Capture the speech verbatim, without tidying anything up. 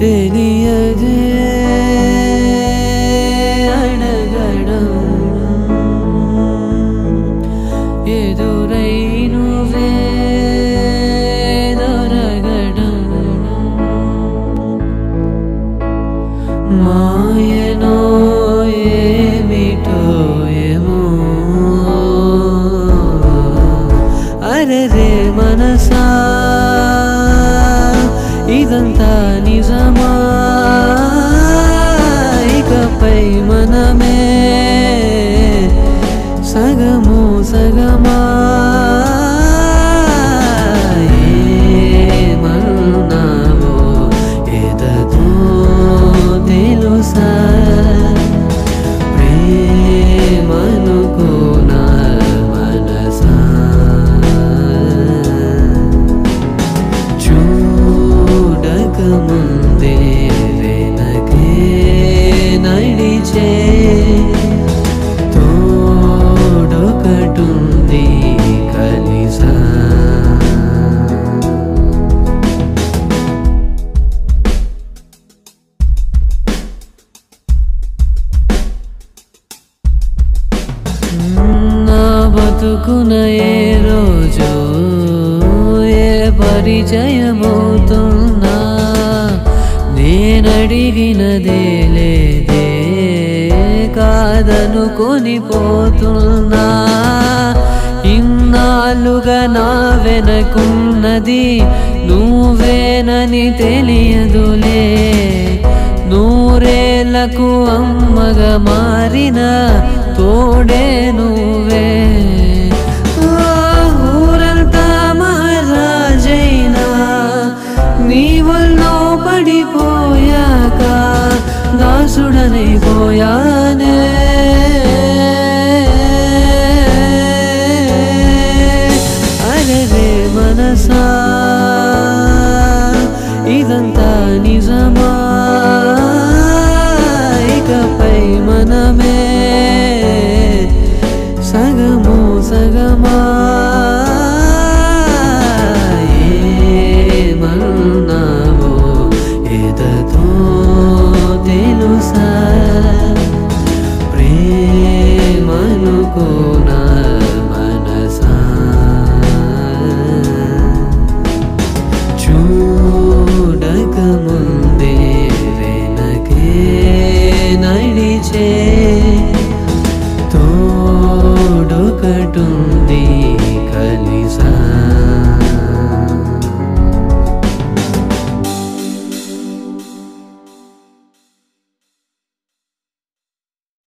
తెలియదే అడగడం ఎదురై నువ్వే దొరగడం మాయనో ఏమిటో ఏమో అరెరే మనసా ఇదంతా నిజమా ఇకపై మనమే సగము సగమా ఏమన్నావో ఏదో తెలుసా ప్రేమనుకోనా మనసా చూడకముందే వెనకే నడిచే తోడొకటుంది కలిసా నా బతుకున ఏ రోజు ఏ పరిచయమవుతున్నా నేనడిగినదే లేదే కాదనుకొని పోతున్నా ఇన్నాళ్ళుగా నా వెనకున్నది నువ్వేనని తెలియదులే నూరేళ్లకు అమ్మగా మారిన తోడే నువ్వే ఊరంతా మహారాజైనా నీ వల్లో పడిపోయాక దాసుడనైపోయానే అరెరే మనసా ఇదంతా నిజమా ఇకపై మనమే సగము సగమా ఏమన్నావో ఏదో తెలుసా ప్రేమనుకోనా మనసా చూడకముందే వెనకే నడిచే తోడొకటుంది